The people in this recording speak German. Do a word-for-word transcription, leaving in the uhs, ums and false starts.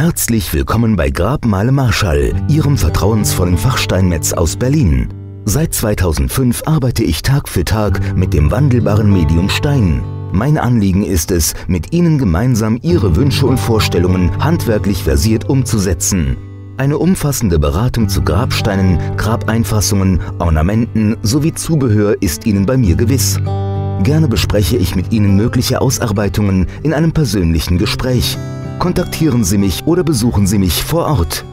Herzlich willkommen bei Grabmale Marschall, Ihrem vertrauensvollen Fachsteinmetz aus Berlin. Seit zweitausendfünf arbeite ich Tag für Tag mit dem wandelbaren Medium Stein. Mein Anliegen ist es, mit Ihnen gemeinsam Ihre Wünsche und Vorstellungen handwerklich versiert umzusetzen. Eine umfassende Beratung zu Grabsteinen, Grabeinfassungen, Ornamenten sowie Zubehör ist Ihnen bei mir gewiss. Gerne bespreche ich mit Ihnen mögliche Ausarbeitungen in einem persönlichen Gespräch. Kontaktieren Sie mich oder besuchen Sie mich vor Ort.